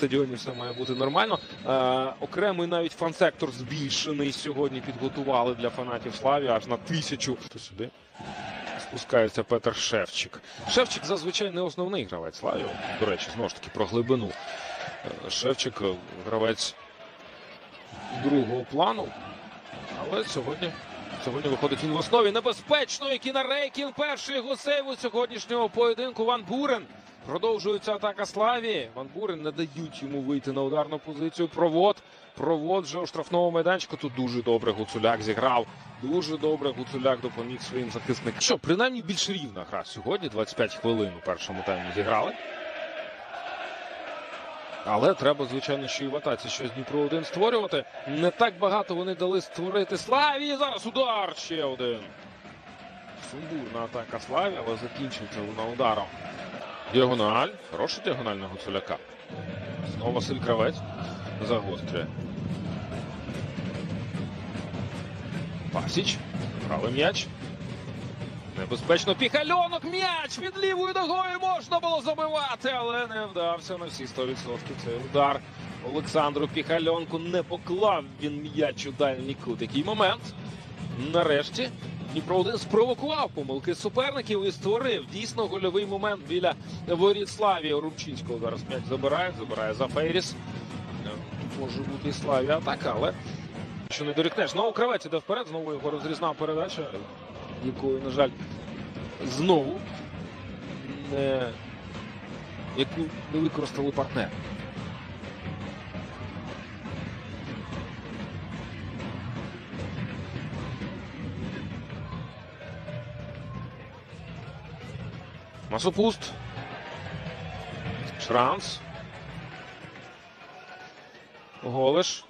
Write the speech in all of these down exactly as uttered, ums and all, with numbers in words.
стадіоні все має бути нормально. Е, окремий навіть фан-сектор збільшений сьогодні підготували для фанатів Славі аж на тисячу. Сюди спускається Петр Шевчик. Шевчик зазвичай не основний гравець Славі. До речі, знову ж таки про глибину. Е, Шевчик гравець другого плану, але сьогодні, сьогодні виходить він в основі. Небезпечно, і Кінарейкін, перший його сейв у сьогоднішнього поєдинку. Ван Бурен. Продовжується атака Славії. Ван Бурен не дають йому вийти на ударну позицію. Провод. Провод вже у штрафному майданчику. Тут дуже добре Гуцуляк зіграв. Дуже добре Гуцуляк допоміг своїм захисникам. Що, принаймні більш рівна гра сьогодні. двадцять п'ять хвилин у першому таймі зіграли. Але треба, звичайно, що і в атаці щось Дніпро один створювати. Не так багато вони дали створити Славі. Зараз удар ще один. Сумбурна атака Славі, але закінчується вона ударом. Діагональ. Хороша діагональ на Гуцуляка. Знову Василь Кравець загострює. Пасіч. Правий м'яч. Небезпечно. Піхальонок. М'яч під лівою ногою можна було забивати, але не вдався на всі сто відсотків цей удар. Олександру Піхальонку не поклав він м'яч у дальній кут. Який момент. Нарешті Дніпро один спровокував помилки суперників і створив дійсно гольовий момент біля воріт Славі. Рубчинського зараз м'яч забирає, забирає Зафейріс. Тут може бути і Славі атака, але що не дорікнеш. Знову Кравець іде вперед, знову його розрізна передача, якою, на жаль, знову не яку не використали партнери. Масопуст. Шранц. Голеш.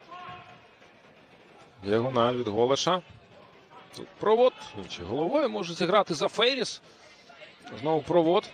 Діагональ від Голеша. Тут провод. Чи головою може зіграти Зафейріс. Знову провод.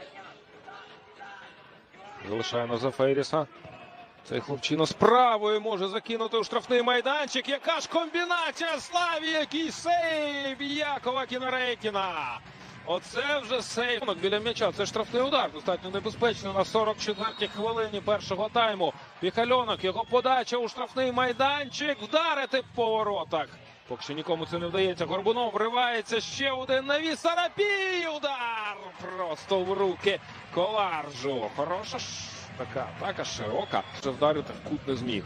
Залишає на Зафейріса. Цей хлопчина з правою може закинути у штрафний майданчик. Яка ж комбінація Славі, який сейв Якова Кінарейкіна. Оце вже сейв. Біля м'яча. Це штрафний удар. Достатньо небезпечно на сорок четвертій хвилині першого тайму. Піхальонок. Його подача у штрафний майданчик. Вдарити по воротах. Поки що нікому це не вдається. Горбунов вривається. Ще один навіс. Сарапій. Удар. Просто в руки Коларжу. Хороша ж така атака, широка. Вже вдарити в кут не зміг.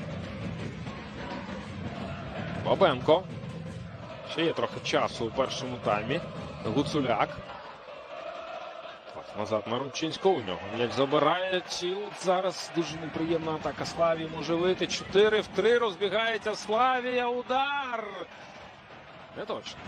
Бабенко. Ще є трохи часу у першому таймі. Гуцуляк. Назад на Рубчинського. У нього м'яч забирає. І от зараз дуже неприємна атака Славії може вийти. чотири в три розбігається Славія. Удар. Не точно.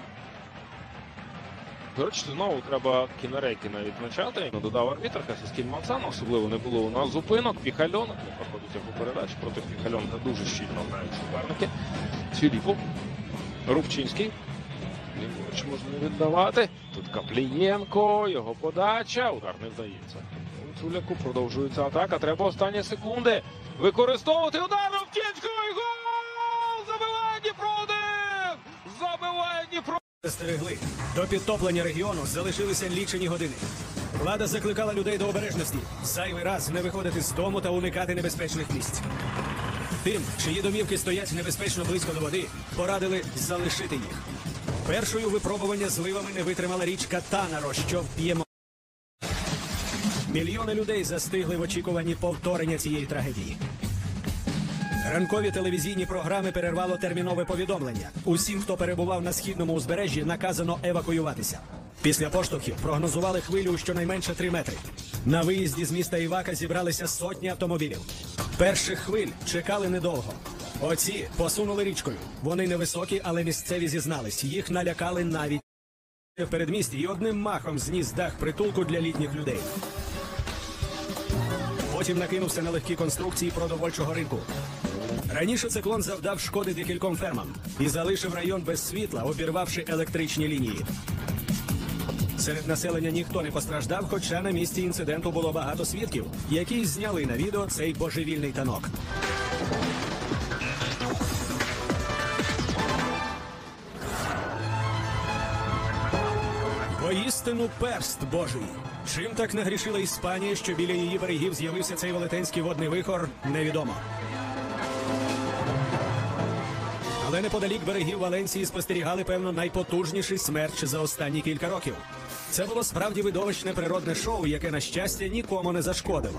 До речі, знову треба Кінарейкіна відзначати. Додав арбітр, Хасіскін Мацан. Особливо не було у нас зупинок. Піхальонок. Не проходить яку передачу. Проти Піхальонка дуже щільно грають суперники. Філіпов. Рубчинський. Ліворуч можна віддавати. Тут Каплієнко, його подача. Удар не вдається. У Цуляку продовжується атака. Треба останні секунди використовувати. Удар Рубчинського і гол! Забиває Дніпро один! Забиває Дніпро! Стерегли. До підтоплення регіону залишилися лічені години. Влада закликала людей до обережності. Зайвий раз не виходити з дому та уникати небезпечних місць. Тим, чиї домівки стоять небезпечно близько до води, порадили залишити їх. Першою випробування зливами не витримала річка Танаро, що вп'ємо. Мільйони людей застигли в очікуванні повторення цієї трагедії. Ранкові телевізійні програми перервало термінове повідомлення. Усім, хто перебував на східному узбережжі, наказано евакуюватися. Після поштовхів прогнозували хвилю у щонайменше три метри. На виїзді з міста Івака зібралися сотні автомобілів. Перших хвиль чекали недовго. Оці посунули річкою. Вони невисокі, але місцеві зізнались. Їх налякали навіть в передмісті і одним махом зніс дах притулку для літніх людей. Потім накинувся на легкі конструкції продовольчого ринку. Раніше циклон завдав шкоди декільком фермам і залишив район без світла, обірвавши електричні лінії. Серед населення ніхто не постраждав, хоча на місці інциденту було багато свідків, які зняли на відео цей божевільний танок. Воістину перст Божий. Чим так нагрішила Іспанія, що біля її берегів з'явився цей велетенський водний вихор, невідомо. Але неподалік берегів Валенції спостерігали, певно, найпотужніший смерч за останні кілька років. Це було справді видовищне природне шоу, яке, на щастя, нікому не зашкодило.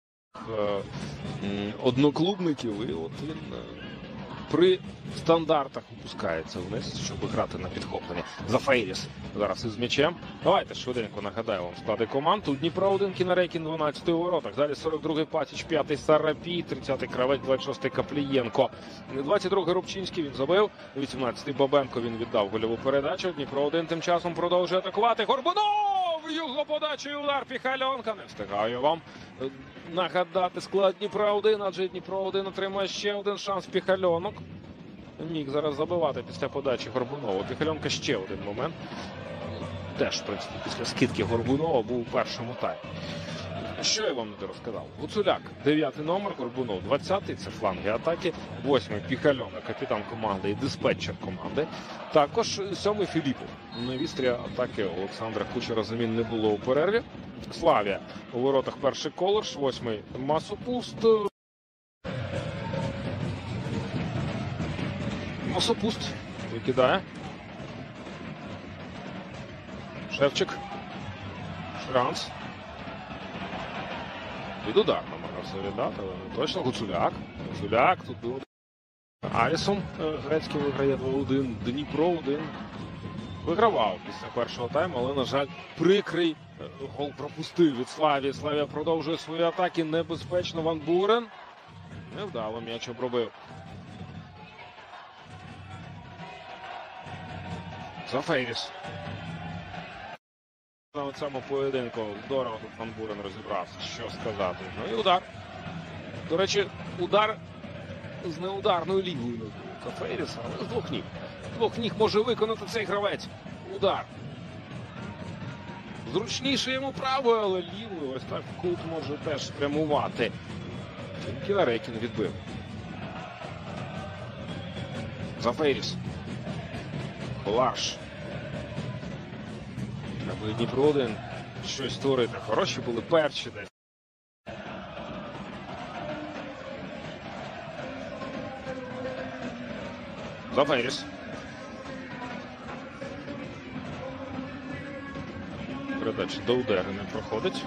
Одноклубників, і от він при стандартах опускається вниз, щоб грати на підхоплення. Зафейріс зараз із м'ячем. Давайте швиденько нагадаю вам склади команд. У Дніпра один Кінарейкін, дванадцятий у воротах. Далі сорок другий Пасіч, п'ятий Сарапій, тридцятий Кравець, двадцять шостий Каплієнко. двадцять другий Рубчинський, він забив. вісімнадцятий Бабенко, він віддав гольову передачу. Дніпро один тим часом продовжує атакувати. Горбунов! Його подача і удар Піхальонка. Не встигаю вам нагадати склад Дніпра один, адже Дніпро один отримує ще один шанс. Піхальонок міг зараз забивати після подачі Горбунова. Піхальонка ще один момент. Теж, в принципі, після скидки Горбунова був у першому таймі. Що я вам не розказав? Гуцуляк, дев'ятий номер, Горбунов, двадцятий, це фланги атаки, восьмий Піхальонок, капітан команди і диспетчер команди. Також сьомий Філіпов. На вістрі атаки Олександра Кучера замін не було у перерві. Славія у воротах перший Колорш, восьмий Масопуст. Масопуст викидає. Шевчик. Шранц. Від удар намагався віддати, але не точно. Гуцуляк. Гуцуляк. Тут був Арісон. Грецький виграє два один. Дніпро один. Вигравав після першого тайму, але, на жаль, прикрий гол пропустив від Славії. Славія продовжує свої атаки. Небезпечно. Ван Бурен. Невдало м'яч обробив. Зафейріс. На цьому поєдинку здорово тут Ван Бурен розібрався, що сказати. Ну і удар. До речі, удар з неударною лівою ногою Зафейріса, але з двох ніг. З двох ніг може виконати цей гравець. Удар. Зручніше йому правою, але лівою ось так в кут може теж спрямувати. Кінарейкін відбив. Зафейріс. Колаш. Треба Дніпро один щось створити. Хороші були перші десь. Зафейріс. Передача до удару не проходить.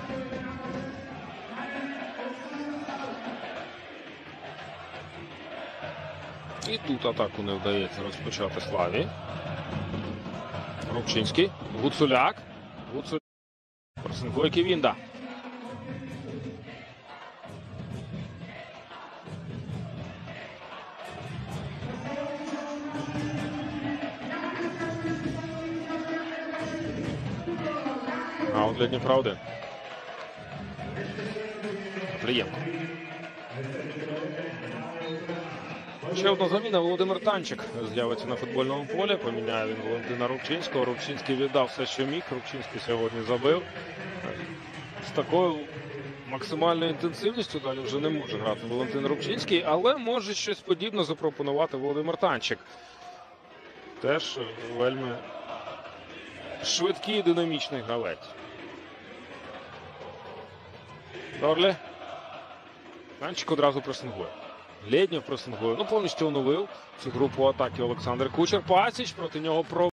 І тут атаку не вдається розпочати Славі. Рубчинський. Гуцуляк. Гуцуляк. Просенко і Ківінда. Аут для Дніпра один. Каплієнко. Ще одна заміна. Володимир Танчик з'явиться на футбольному полі. Поміняє він Валентина Рубчинського. Рубчинський віддав все, що міг. Рубчинський сьогодні забив. З такою максимальною інтенсивністю далі вже не може грати Валентин Рубчинський, але може щось подібне запропонувати Володимир Танчик. Теж вельми швидкий і динамічний гравець. Дорлі. Танчик одразу пресингує. Лєднєв пресингує. Ну, повністю оновив цю групу атаки Олександр Кучер. Пасіч проти нього про